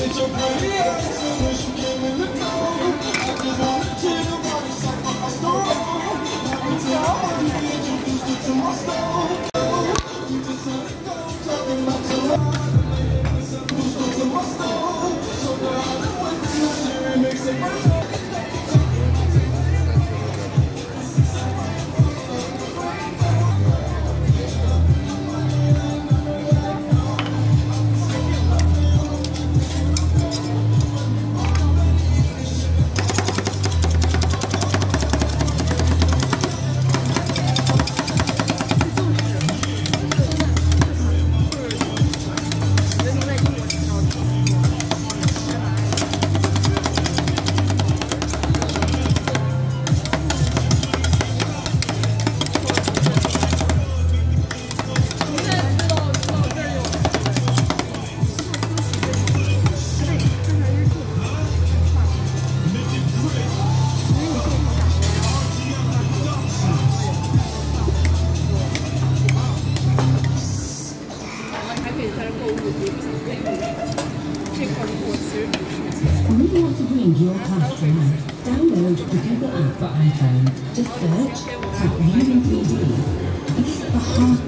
Moving on to bring your past to life, download the Google app for iPhone. Just search, tap Reading 3D. It's the heart.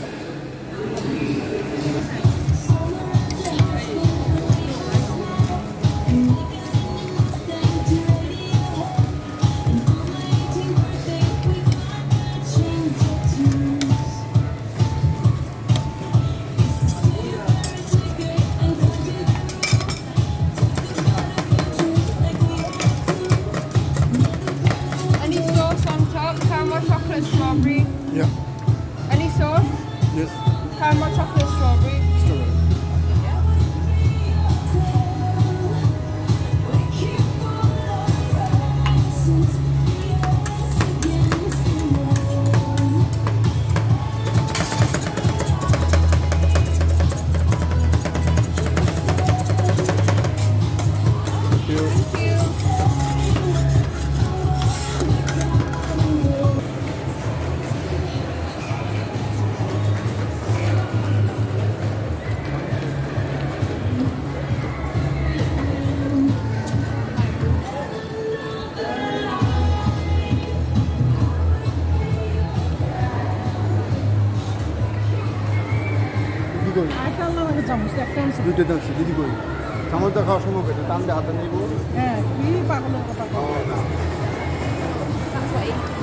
Chocolate strawberry? Yeah. Any sauce? Yes. Caramel chocolate strawberry? Strawberry. Thank you. Thank you. দুটো দাম দিদি কই চামচটা খাওয়ার সময় পেটে টান দিয়ে হাতে নেব হ্যাঁ কি পাগল কথা